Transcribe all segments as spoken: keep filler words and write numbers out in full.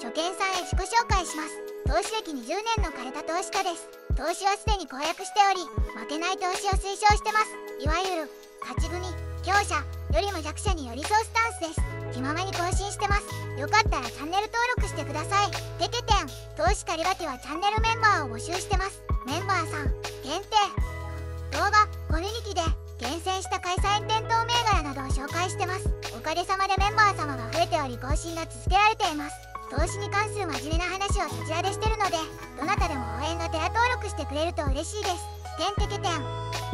初見さんへ自己紹介します。投資歴にじゅうねんの枯れた投資家です。投資はすでに公約しており、負けない投資を推奨してます。いわゆる勝ち組、強者よりも弱者に寄り添うスタンスです。気ままに更新してます。よかったらチャンネル登録してください。てけてん、投資カリバティはチャンネルメンバーを募集してます。メンバーさん限定動画コミュニティで厳選した開催店頭銘柄などを紹介してます。おかげさまでメンバー様が増えており、更新が続けられています。投資に関する真面目な話をそちらでしてるので、どなたでも応援がてら登録してくれると嬉しいです。てんてけてん。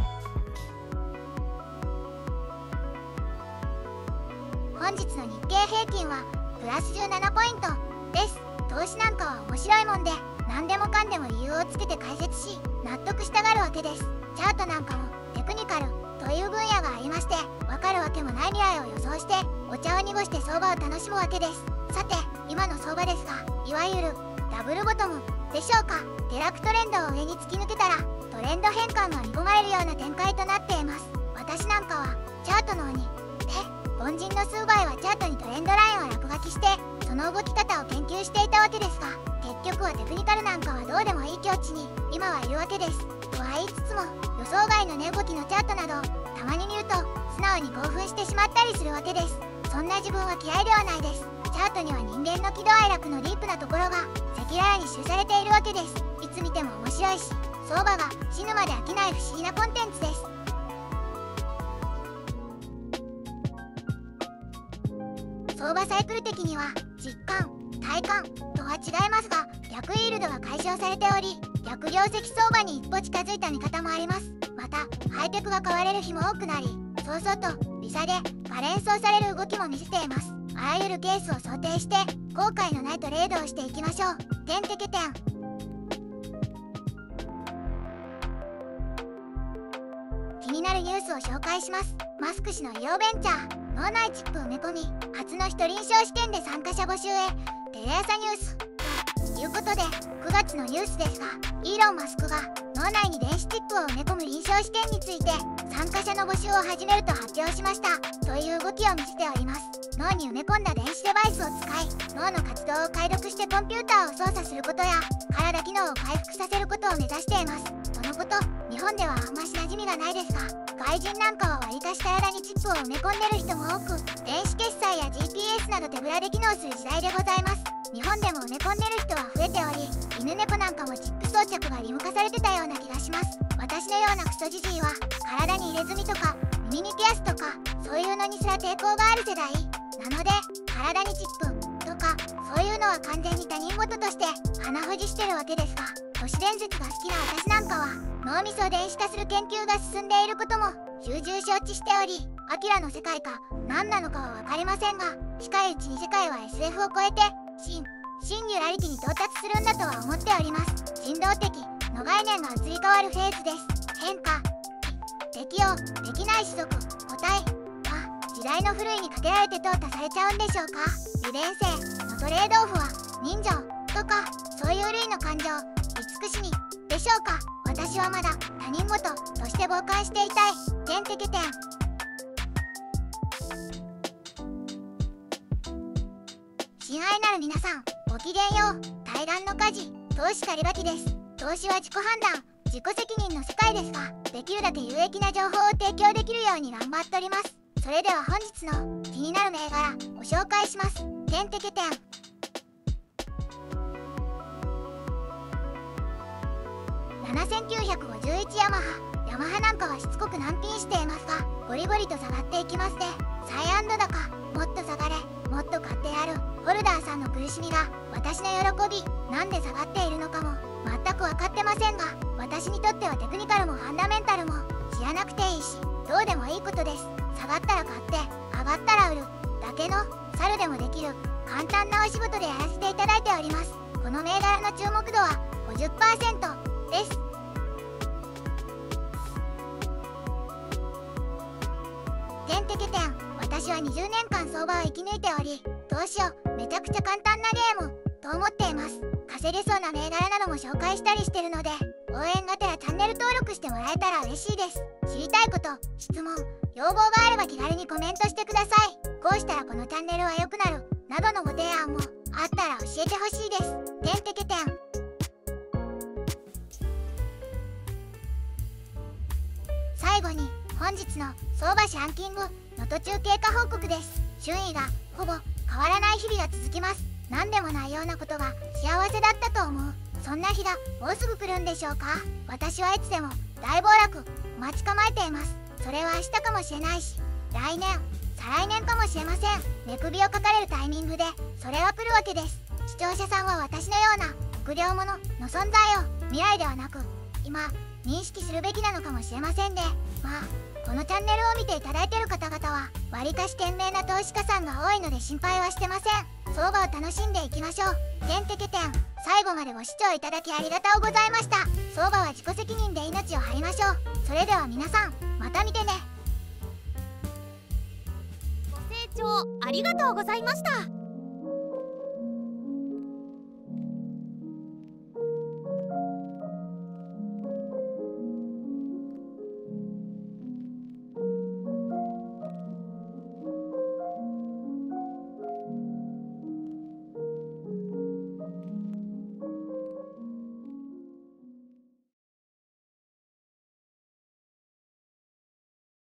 本日の日経平均はプラスじゅうななポイントです。投資なんかは面白いもんで、何でもかんでも理由をつけて解説し納得したがるわけです。チャートなんかもテクニカルという分野がありまして、分かるわけもない未来を予想してお茶を濁して相場を楽しむわけです。さて今の相場ですが、いわゆるダブルボトムでしょうか。下落トレンドを上に突き抜けたらトレンド変換が見込まれるような展開となっています。私なんかはチャートの鬼で、凡人の数倍はチャートにトレンドラインを落書きしてその動き方を研究していたわけですが、結局はテクニカルなんかはどうでもいい境地に今はいるわけです。とは言いつつも、予想外の値動きのチャートなどたまに見ると素直に興奮してしまったりするわけです。そんな自分は嫌いではないです。チャートには人間の喜怒哀楽のディープなところが赤裸々に記されているわけです。いつ見ても面白いし、相場が死ぬまで飽きない不思議なコンテンツです。相場サイクル的には実感、体感とは違いますが、逆イールドが解消されており、逆業績相場に一歩近づいた見方もあります。またハイテクが買われる日も多くなり、そうそうと利差でバレンスをされる動きも見せています。あらゆるケースを想定して後悔のないトレードをしていきましょう。てんてけてん。気になるニュースを紹介します。マスク氏の医療ベンチャー脳内チップ埋め込み、初の一臨床試験で参加者募集へ。テレ朝ニュースということで、くがつのニュースですが、イーロン・マスクが脳内に電子チップを埋め込む臨床試験について参加者の募集を始めると発表しましたという動きを見せております。脳に埋め込んだ電子デバイスを使い、脳の活動を解読してコンピューターを操作することや体機能を回復させることを目指しています。とのこと、日本ではあんまし馴染みがないですが、外人なんかはわりかし体にチップを埋め込んでる人も多く、電子決済や ジーピーエス など手ぶらで機能する時代でございます。日本でも埋め込んでる人は増えており、犬猫なんかもチップ装着が義務化されてたような気がします。私のようなクソじじいは体に入れ墨とか耳にピアスとかそういうのにすら抵抗がある世代なので、体にチップとかそういうのは完全に他人事として鼻ほじしてるわけですが、都市伝説が好きな私なんかは脳みそを電子化する研究が進んでいることも重々承知しており、アキラの世界か何なのかは分かりませんが、近いうちに世界は エスエフ を超えてシン・シンギュラリティに到達するんだとは思っております。人道的の概念が移り変わるフェーズです。変化、適応できない種族、個体は時代のふるいにかけられて淘汰されちゃうんでしょうか。油田生のトレードオフは人情とかそういう類の感情、慈しみでしょうか。私はまだ他人事として傍観していたい。てんてけてん。親愛なる皆さん、ごきげんよう。対岸の火事、投資カリバティです。投資は自己判断、自己責任の世界ですが、できるだけ有益な情報を提供できるように頑張っております。それでは本日の気になる銘柄ご紹介します。てんてけてん。ななせんきゅうひゃくごじゅういちヤマハ。ヤマハなんかはしつこく難品していますが、ゴリゴリと下がっていきますね。サイアンド高、もっと下がれ、もっと買ってやる。ホルダーさんの苦しみが私の喜び。なんで下がっているのかも全く分かってませんが、私にとってはテクニカルもファンダメンタルも知らなくていいし、どうでもいいことです。下がったら買って上がったら売るだけの猿でもできる簡単なお仕事でやらせていただいております。この銘柄の注目度は ごじゅっパーセント です。てんてけてん。私はにじゅうねんかん相場を生き抜いており、投資をめちゃくちゃ簡単なゲームと思っています。稼げそうな銘柄なども紹介したりしてるので、応援がてらチャンネル登録してもらえたら嬉しいです。知りたいこと、質問、要望があれば気軽にコメントしてください。こうしたらこのチャンネルは良くなるなどのご提案もあったら教えてほしいです。てんてけてん。最後に本日の相場シャンキングの途中経過報告です。順位がほぼ変わらない日々が続きます。何でもないようなことが幸せだったと思う。そんな日がもうすぐ来るんでしょうか。私はいつでも大暴落待ち構えています。それは明日かもしれないし、来年再来年かもしれません。寝首をかかれるタイミングでそれは来るわけです。視聴者さんは私のような臆病者の存在を未来ではなく今認識するべきなのかもしれませんね。まあこのチャンネルを見ていただいている方々はわりかし賢明な投資家さんが多いので心配はしてません。相場を楽しんでいきましょう。てんてけてん。最後までご視聴いただきありがとうございました。相場は自己責任で命を張りましょう。それでは皆さんまた見てね。 ご清聴ありがとうございました。